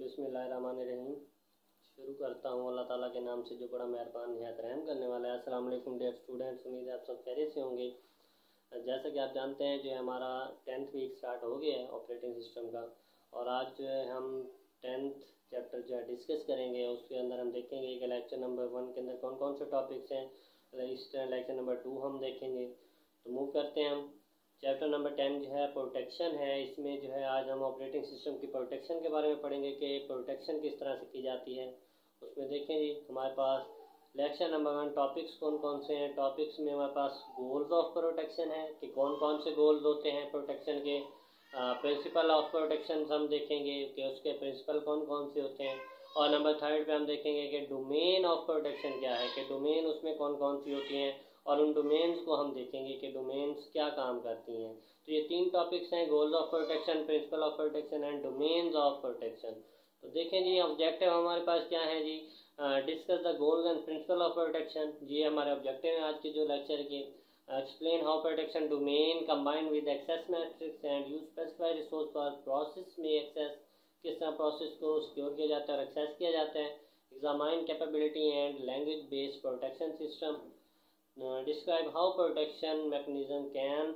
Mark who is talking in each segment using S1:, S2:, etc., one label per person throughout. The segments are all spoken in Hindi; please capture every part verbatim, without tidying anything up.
S1: बिस्मिल्लाहिर्रहमानिर्रहीम। शुरू करता हूँ अल्लाह ताला के नाम से जो बड़ा मेहरबान निहायत रहम करने वाला है। अस्सलाम वालेकुम डियर स्टूडेंट्स, उम्मीद है आप सब खैरियत से होंगे। जैसा कि आप जानते हैं जो है हमारा टेंथ वीक स्टार्ट हो गया है ऑपरेटिंग सिस्टम का, और आज जो है हम टेंथ चैप्टर जो है डिस्कस करेंगे। उसके अंदर हम देखेंगे कि लेक्चर नंबर वन के अंदर कौन कौन से टॉपिक्स हैं, इस लेक्चर नंबर टू हम देखेंगे। तो मूव करते हैं हम। चैप्टर नंबर टेन जो है प्रोटेक्शन है। इसमें जो है आज हम ऑपरेटिंग सिस्टम की प्रोटेक्शन के बारे में पढ़ेंगे कि प्रोटेक्शन किस तरह से की जाती है। उसमें देखें जी हमारे पास लेक्चर नंबर वन टॉपिक्स कौन कौन से हैं। टॉपिक्स में हमारे पास गोल्स ऑफ प्रोटेक्शन है कि कौन कौन से गोल्स होते हैं प्रोटेक्शन के। प्रिंसिपल ऑफ प्रोटेक्शन हम देखेंगे कि उसके प्रिंसिपल कौन कौन से होते हैं। और नंबर थर्ड पे हम देखेंगे कि डोमेन ऑफ प्रोटेक्शन क्या है, कि डोमेन उसमें कौन कौन सी होती हैं, और उन डोमेन्स को हम देखेंगे कि डोमेन्स क्या काम करती हैं। तो ये तीन टॉपिक्स हैं, goals of protection, principle of protection and domains of protection. तो देखें जी ऑब्जेक्टिव हमारे पास क्या है जी, discuss the goals and principle of protection. ये हमारे ऑब्जेक्टिव हैं आज के जो लेक्चर के। Explain how protection domain combined with access matrix and use specified resource for process में एक्सेस, किस तरह प्रोसेस को सिक्योर किया जाता है और एक्सेस किया जाता है। Examine capability and language based protection system. Describe how protection mechanism can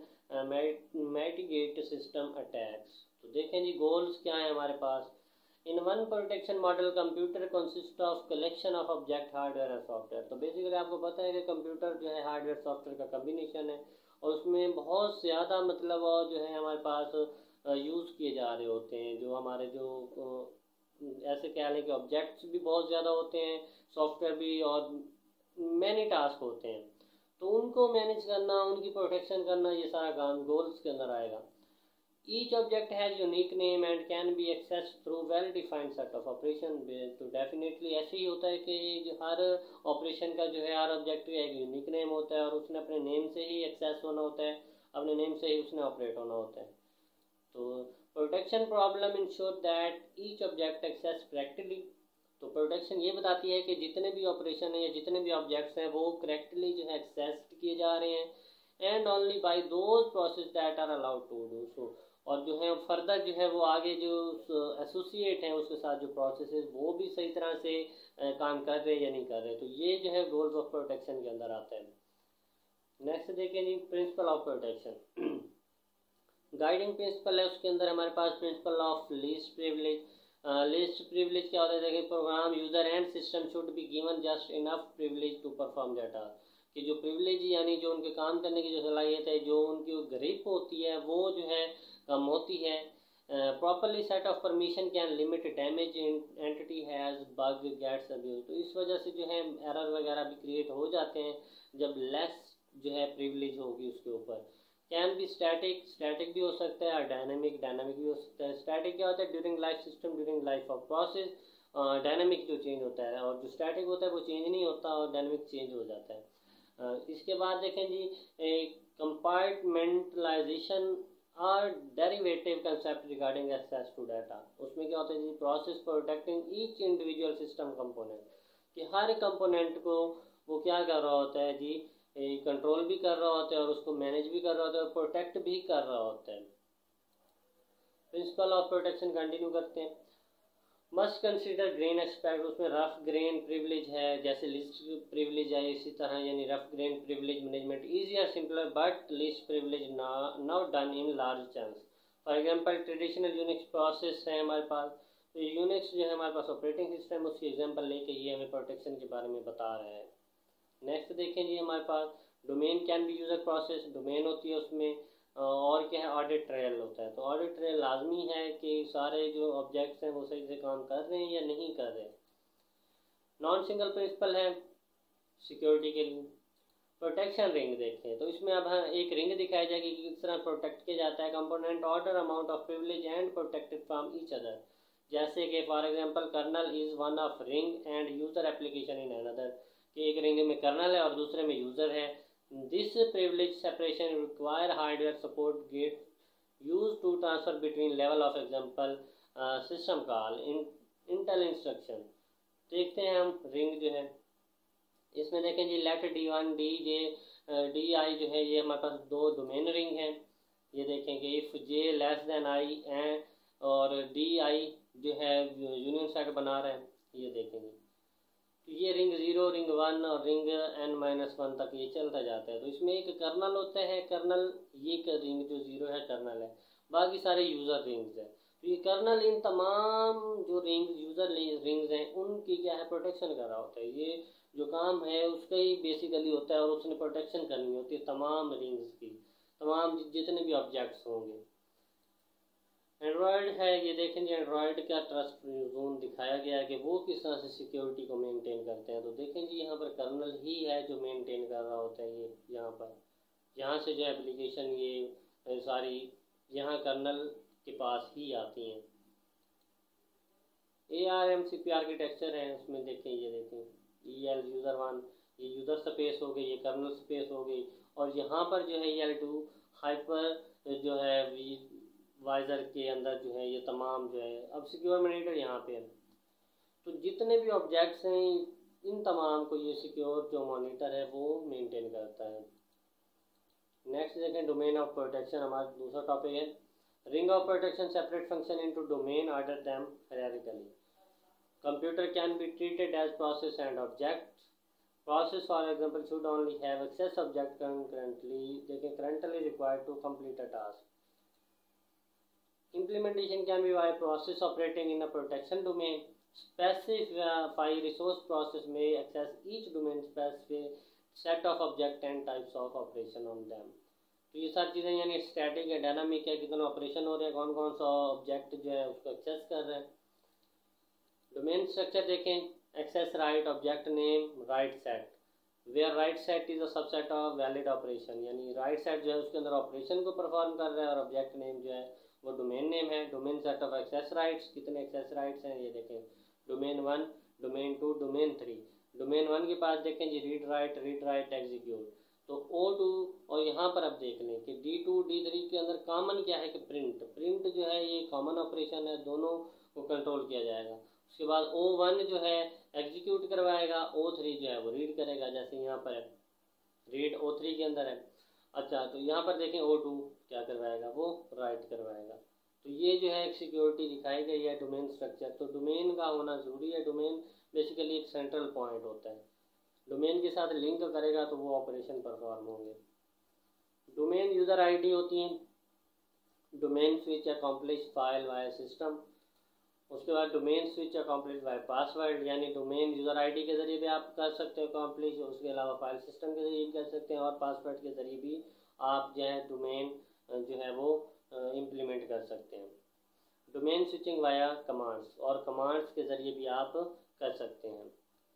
S1: mitigate system attacks. तो देखें जी गोल्स क्या है हमारे पास। In one protection model computer consist of collection of object hardware और सॉफ्टवेयर। तो बेसिकली आपको पता है कि कंप्यूटर जो है हार्डवेयर सॉफ्टवेयर का कम्बिनेशन है, और उसमें बहुत ज़्यादा मतलब जो है हमारे पास यूज़ किए जा रहे होते हैं। जो हमारे जो ऐसे कह लें कि ऑब्जेक्ट्स भी बहुत ज़्यादा होते हैं, सॉफ्टवेयर भी, और मैनी टास्क होते हैं। तो उनको मैनेज करना, उनकी प्रोटेक्शन करना, ये सारा काम गोल्स के अंदर आएगा। Each object has unique name and can be access through well defined set of operation. तो डेफिनेटली ऐसे ही होता है कि हर ऑपरेशन का जो है हर ऑब्जेक्ट का एक यूनिक नेम होता है, और उसने अपने नेम से ही एक्सेस होना होता है, अपने नेम से ही उसने ऑपरेट होना होता है। तो protection problem ensure that each object access correctly. तो प्रोटेक्शन ये बताती है कि जितने भी ऑपरेशन हैं या जितने भी ऑब्जेक्ट्स हैं वो करेक्टली जो है एक्सेस किए जा रहे हैं, and only by those process that are allowed to do so. और जो है फर्दर जो है वो आगे जो एसोसिएट हैं उसके साथ जो प्रोसेस है वो भी सही तरह से काम कर रहे हैं या नहीं कर रहे। तो ये जो है गोल्स ऑफ प्रोटेक्शन के अंदर आता है। नेक्स्ट देखें जी principle of protection. Guiding principle है, उसके अंदर हमारे पास principle of least privilege. Least privilege क्या होता है, देखिए program user and system should be given just enough privilege to perform that task. कि जो प्रिविलेज यानी जो उनके काम करने की जो सलाहियत है, जो उनकी ग्रिप होती है, वो जो है कम होती है। Properly set of permission can limit damage entity has bug gets abuse. तो इस वजह से जो है एरर वगैरह भी क्रिएट हो जाते हैं जब लेस जो है प्रिविलेज होगी उसके ऊपर। कैन बी स्टैटिक, स्टैटिक भी हो सकता है, और डायनामिक, डायनामिक भी हो सकता है। स्टैटिक क्या होता है, during life system, during life of process. Dynamic जो चेंज होता है, और जो स्टैटिक होता है वो चेंज नहीं होता, और डायनामिक चेंज हो जाता है। uh, इसके बाद देखें जी कंपार्टमेंटलाइजेशन और derivative concept regarding access to data. उसमें क्या होता है जी process protecting each individual system component, कि हर कंपोनेंट को वो क्या कर रहा होता है जी, कंट्रोल भी कर रहा होता है, और उसको मैनेज भी कर रहा होता है, और प्रोटेक्ट भी कर रहा होता है। प्रिंसिपल ऑफ प्रोटेक्शन कंटिन्यू करते हैं। Must consider grain expect. उसमें रफ ग्रेन प्रिविलेज है, जैसे लिस्ट प्रिविलेज है इसी तरह, यानी rough grain privilege management easier simpler but list privilege not done in large chunks. For example traditional Unix process है हमारे पास। तो यूनिक्स जो है हमारे पास ऑपरेटिंग सिस्टम, उसकी एग्जांपल लेके ये हमें प्रोटेक्शन के बारे में बता रहा है। नेक्स्ट देखें जी हमारे पास domain can be user process. Domain होती है उसमें, और क्या है ऑडिट ट्रेल होता है। तो ऑडिट ट्रेल लाजमी है कि सारे जो ऑब्जेक्ट्स हैं वो सही से काम कर रहे हैं या नहीं कर रहे। नॉन सिंगल प्रिंसिपल है सिक्योरिटी के लिए। प्रोटेक्शन रिंग देखें, तो इसमें अब एक रिंग दिखाई जाएगी कि किस तरह प्रोटेक्ट किया जाता है। Component order amount of privilege and protected from each other. जैसे कि for example kernel is one of ring and user application in another, कि एक रिंग में कर्नल है और दूसरे में यूजर है। This privilege separation require hardware support gate use to transfer between level of example system call in Intel instruction. देखते हैं हम रिंग जो है, इसमें देखें जी let D one D J D I जो है ये हमारे पास दो डोमेन रिंग हैं। ये देखें कि if J less than I and और डी आई जो है यूनियन सेट बना रहे हैं, ये देखेंगे। तो ये रिंग ज़ीरो, रिंग वन और रिंग एन माइनस वन तक ये चलता जाता है। तो इसमें एक कर्नल होता है, कर्नल ये कर रिंग जो ज़ीरो है कर्नल है, बाकी सारे यूज़र रिंग्स हैं। तो ये कर्नल इन तमाम जो रिंग यूज़र रिंग्स हैं उनकी क्या है प्रोटेक्शन कर रहा होता है। ये जो काम है उसका ही बेसिकली होता है और उसने प्रोटेक्शन करनी होती है तमाम रिंग्स की, तमाम जितने भी ऑब्जेक्ट्स होंगे। एंड्रॉयड है, ये देखें जी एंड्रॉयड का ट्रस्ट जोन दिखाया गया है कि वो किस तरह से सिक्योरिटी को मेंटेन करते हैं। तो देखें जी यहाँ पर कर्नल ही है जो मेंटेन कर रहा होता है। ये यहाँ पर यहाँ से जो एप्लीकेशन ये सारी यहाँ कर्नल के पास ही आती हैं। A R M C P architecture है, उसमें देखें ये देखें ई एल यूज़र वन, ये यूज़र स्पेस हो गई, ये कर्नल स्पेस हो गई, और यहाँ पर जो है एल टू हाइपर जो है वाइजर के अंदर जो है ये तमाम जो है। अब सिक्योर मॉनिटर यहाँ पे है, तो जितने भी ऑब्जेक्ट्स हैं इन तमाम को ये सिक्योर जो मॉनिटर है वो मेंटेन करता है। नेक्स्ट देखें डोमेन ऑफ प्रोटेक्शन, हमारा दूसरा टॉपिक है। Ring of protection separate function into domain order them hierarchically. Computer can be treated as process and object. Process, for example, should only have access object concurrently. They can currently required to complete a task. Implementation can be by process operating in a protection domain. Specify resource process may access each domain specific set of object and types of operation on them. तो ये सारी चीज़ें यानी स्टैटिक है, डायनामिक है, कितने ऑपरेशन हो रहे हैं, कौन कौन सा ऑब्जेक्ट जो है उसको एक्सेस कर रहे हैं। डोमेन स्ट्रक्चर देखें, access right, object name, right set, where right set is a subset of valid operation, यानी राइट सेट जो है उसके अंदर ऑपरेशन को परफॉर्म कर रहा है, और ऑब्जेक्ट नेम जो है वो डोमेन नेम है। Domain set of access rights, कितने एक्सेस राइट्स हैं ये देखें, domain one, domain two, domain three. Domain one के पास देखें जी read write, read write, execute. तो ओ टू, और यहाँ पर अब देख लें कि डी टू डी थ्री के अंदर कॉमन क्या है कि प्रिंट, प्रिंट जो है ये कॉमन ऑपरेशन है, दोनों को कंट्रोल किया जाएगा। उसके बाद ओ वन जो है एग्जीक्यूट करवाएगा, ओ थ्री जो है वो रीड करेगा, जैसे यहाँ पर है रीड ओ थ्री के अंदर है। अच्छा, तो यहाँ पर देखें ओ टू क्या करवाएगा, वो राइट करवाएगा। तो ये जो है एक सिक्योरिटी दिखाई गई है डोमेन स्ट्रक्चर। तो डोमेन का होना ज़रूरी है। डोमेन बेसिकली एक सेंट्रल पॉइंट होता है, डोमेन के साथ लिंक करेगा तो वो ऑपरेशन परफॉर्म होंगे। डोमेन यूज़र आईडी होती हैं, domain switch accomplish file via system. उसके बाद domain switch accomplish by password, यानी डोमेन यूज़र आईडी के ज़रिए भी आप कर सकते हो अकॉम्प्लिश, उसके अलावा फाइल सिस्टम के ज़रिए भी कर सकते हैं, और पासवर्ड के ज़रिए भी आप जो है डोमेन जो है वो इम्प्लीमेंट कर सकते हैं। डोमेन स्विचिंग वाया कमांड्स, और कमांड्स के ज़रिए भी आप कर सकते हैं।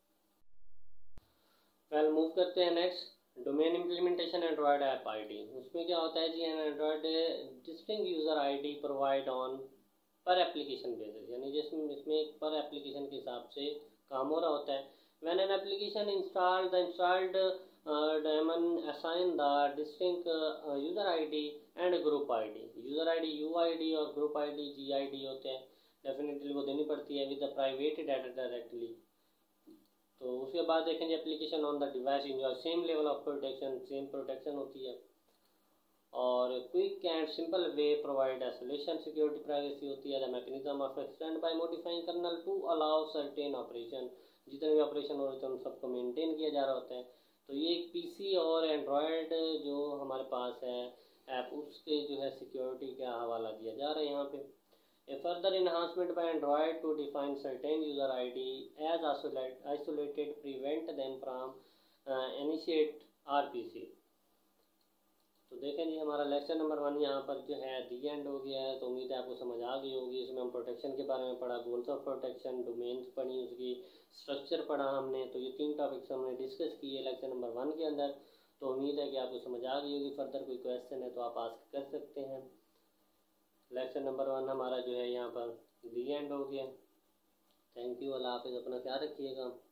S1: वेल मूव करते हैं next, domain implementation Android app ID. उसमें क्या होता है जी, Android distinct user ID provide on पर एप्लीकेशन बेसिस, यानी जिसमें इसमें पर एप्लीकेशन के हिसाब से काम हो रहा होता है। When an application install the installed daemon assign the distinct uh, user I D and group I D. User I D U I D और group I D G I D होते हैं, डेफिनेटली वो देनी पड़ती है with the private data directly. तो उसके बाद देखेंगे application on the device enjoy same level of protection, same protection होती है। और quick and simple way provide isolation, security privacy होती है। The mechanism of extend by modifying kernel to allow certain operation, जितने भी ऑपरेशन हो रहे थे उन सबको मेंटेन किया जा रहा होता है। तो ये एक पीसी और एंड्रॉयड जो हमारे पास है ऐप, उसके जो है सिक्योरिटी का हवाला दिया जा रहा है यहाँ पे। A further enhancement by Android to define certain user I D as isolate, isolated prevent them from uh, initiate R P C। तो देखें जी हमारा लेक्चर नंबर वन यहाँ पर जो है दी एंड हो गया है। तो उम्मीद है आपको समझ आ गई होगी। इसमें हम प्रोटेक्शन के बारे में पढ़ा, गोल्स ऑफ प्रोटेक्शन, डोमेन्स पढ़ी, उसकी स्ट्रक्चर पढ़ा हमने। तो ये तीन टॉपिक्स हमने डिस्कस किए लेक्चर नंबर वन के अंदर। तो उम्मीद है कि आपको समझ आ गई होगी। फर्दर कोई क्वेश्चन है तो आप आस्क कर सकते हैं। लेक्चर नंबर वन हमारा जो है यहाँ पर दी एंड हो गया। थैंक यू, अल्लाह हाफिज़, अपना ख्याल रखिएगा।